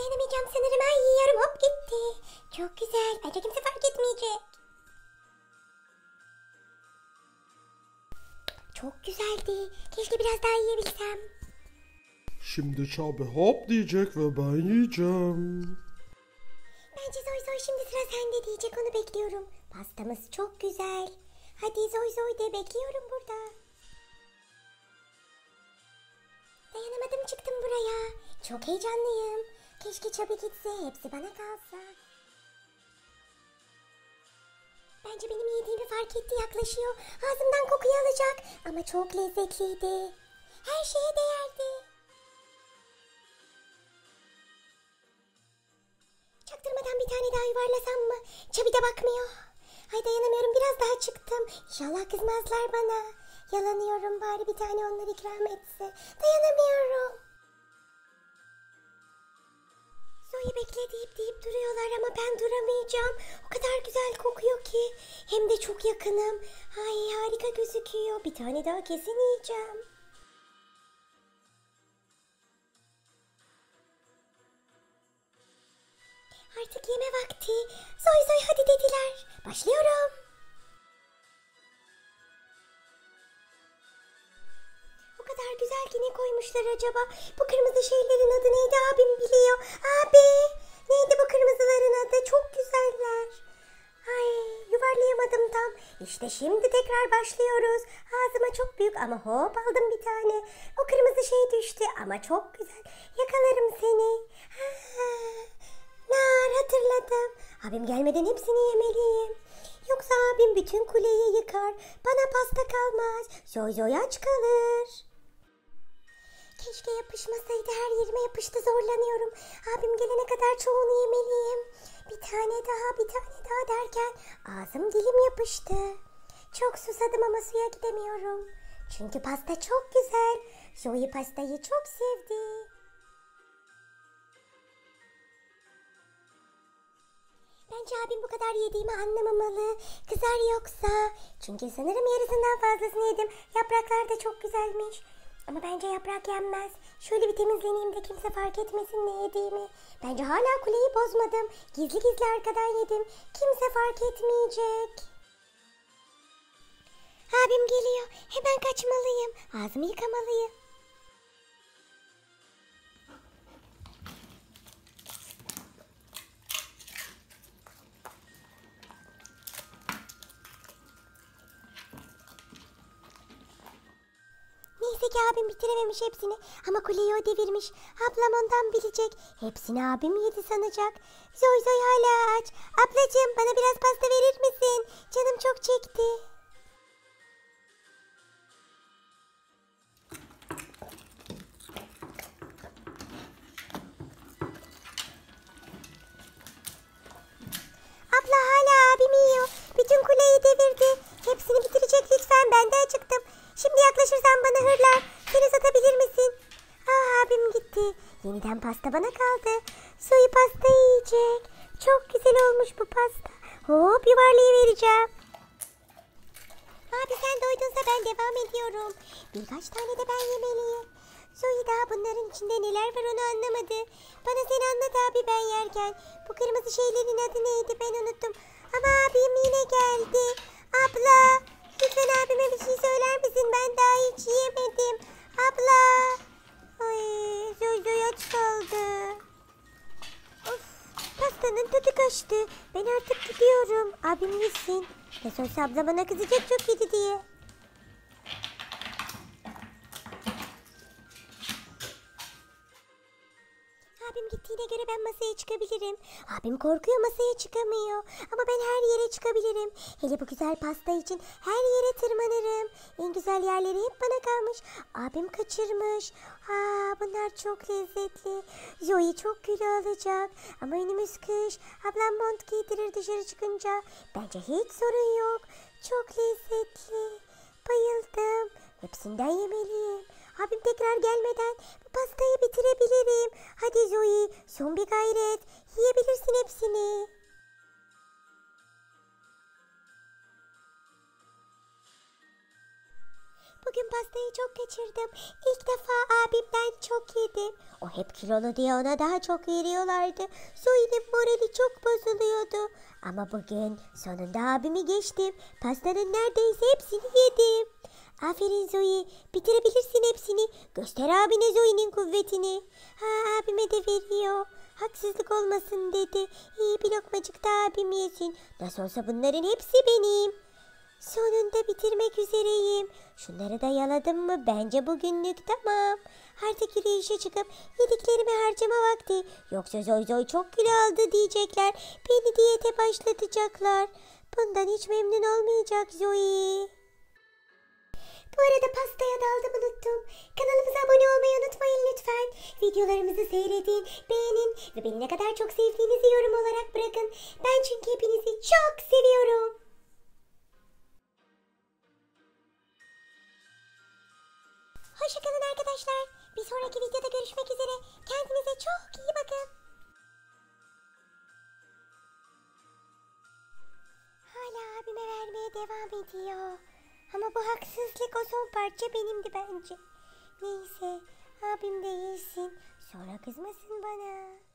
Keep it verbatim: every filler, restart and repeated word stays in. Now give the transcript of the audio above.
Dayanamayacağım sanırım. Ay yiyorum, hop gitti. Çok güzel. Bence kimse fark etmeyecek. Çok güzeldi. Keşke biraz daha yiyebilsem. Şimdi Çabi hop diyecek ve ben yiyeceğim. Bence Zoy Zoy şimdi sıra sende diyecek, onu bekliyorum. Pastamız çok güzel. Hadi Zoy Zoy de, bekliyorum burada. Dayanamadım, çıktım buraya. Çok heyecanlıyım. Keşke Çabi gitse, hepsi bana kalsa. Bence benim yediğimi fark etti, yaklaşıyor. Ağzımdan kokuyu alacak. Ama çok lezzetliydi. Her şeye değerdi. Çaktırmadan bir tane daha yuvarlasam mı? Çabi de bakmıyor. Ay dayanamıyorum, biraz daha çıktım. İnşallah kızmazlar bana. Yalanıyorum, bari bir tane onlar ikram etse. Dayanamıyorum. Zoe'yi bekle deyip deyip duruyorlar ama ben duramayacağım. O kadar güzel kokuyor ki. Hem de çok yakınım. Ay harika gözüküyor. Bir tane daha kesin yiyeceğim. Artık yeme vakti. Zoy Zoy hadi dediler. Başlıyorum. O kadar güzel ki ne koymuşlar acaba? Bu kırmızı şeylerin adı neydi, abim biliyor. Abi neydi bu kırmızıların adı? Çok güzeller. Ay yuvarlayamadım tam. İşte şimdi tekrar başlıyoruz. Ağzıma çok büyük ama hop aldım bir tane. O kırmızı şey düştü ama çok güzel. Yakalarım seni. Ha, nar, hatırladım. Abim gelmeden hepsini yemeliyim. Yoksa abim bütün kuleyi yıkar. Bana pasta kalmaz. Zoy Zoy aç kalır. Keşke yapışmasaydı, her yerime yapıştı, zorlanıyorum. Abim gelene kadar çoğunu yemeliyim. Bir tane daha, bir tane daha derken ağzım dilim yapıştı. Çok susadım ama suya gidemiyorum. Çünkü pasta çok güzel. Zoe pastayı çok sevdi. Bence abim bu kadar yediğimi anlamamalı. Kızar yoksa. Çünkü sanırım yarısından fazlasını yedim. Yapraklar da çok güzelmiş. Ama bence yaprak yenmez. Şöyle bir temizleneyim de kimse fark etmesin ne yediğimi. Bence hala kuleyi bozmadım. Gizli gizli arkadan yedim. Kimse fark etmeyecek. Abim geliyor. Hemen kaçmalıyım. Ağzımı yıkamalıyım. Neyse ki abim bitirememiş hepsini ama kuleyi o devirmiş. Ablam ondan bilecek. Hepsini abim yedi sanacak. Zoy Zoy hala aç. Ablacığım bana biraz pasta verir misin? Canım çok çekti. Abla hala abim yiyor. Bütün kuleyi devirdi. Hepsini bitirecek lütfen, ben de acıktım. Şimdi yaklaşırsan bana hırlar. Seni satabilir misin? Aa, abim gitti. Yeniden pasta bana kaldı. Zoe pasta yiyecek. Çok güzel olmuş bu pasta. Hop yuvarlayıvereceğim. Abi sen doydunsa ben devam ediyorum. Birkaç tane de ben yemeliyim. Zoe daha bunların içinde neler var onu anlamadı. Bana sen anlat abi ben yerken. Bu kırmızı şeylerin adı neydi ben unuttum. Ama abim yine geldi. Abla lütfen abime bir şey söyler misin? Ben daha hiç yiyemedim. Abla. Ay Zoy Zoy aç kaldı. Of, pastanın tadı kaçtı. Ben artık gidiyorum. Abim yesin. Nasıl olsa abla bana kızacak çok yedi diye. Abim gittiğine göre ben masaya çıkabilirim. Abim korkuyor, masaya çıkamıyor. Ama ben her yere çıkabilirim. Hele bu güzel pasta için her yere tırmanırım. En güzel yerleri hep bana kalmış. Abim kaçırmış. Aa, bunlar çok lezzetli. Zoe çok kilo alacak. Ama önümüz kış. Ablam mont giydirir dışarı çıkınca. Bence hiç sorun yok. Çok lezzetli. Bayıldım. Hepsinden yemeliyim. Abim tekrar gelmeden bu pastayı bitirebilirim. Hadi Zoe, son bir gayret. Yiyebilirsin hepsini. Bugün pastayı çok kaçırdım. İlk defa abimden çok yedim. O hep kilolu diye ona daha çok veriyorlardı. Zoe'nin morali çok bozuluyordu. Ama bugün sonunda abimi geçtim. Pastanın neredeyse hepsini yedim. Aferin Zoe. Bitirebilirsin hepsini. Göster abine Zoe'nin kuvvetini. Ha, abime de veriyor. Haksızlık olmasın dedi. İyi bir lokmacık da abim yesin. Nasıl olsa bunların hepsi benim. Sonunda bitirmek üzereyim. Şunları da yaladım mı bence bugünlük tamam. Artık yürüyüşe çıkıp yediklerimi harcama vakti. Yoksa Zoy Zoy çok kilo aldı diyecekler. Beni diyete başlatacaklar. Bundan hiç memnun olmayacak Zoe. Bu arada pastaya daldım unuttum. Kanalımıza abone olmayı unutmayın lütfen. Videolarımızı seyredin, beğenin ve beni ne kadar çok sevdiğinizi yorum olarak bırakın. Ben çünkü hepinizi çok seviyorum. Hoşçakalın arkadaşlar. Bir sonraki videoda görüşmek üzere. Kendinize çok iyi bakın. Hala abime vermeye devam ediyor. Ama bu haksızlık, o son parça benimdi bence. Neyse, abim de yesin. Sonra kızmasın bana.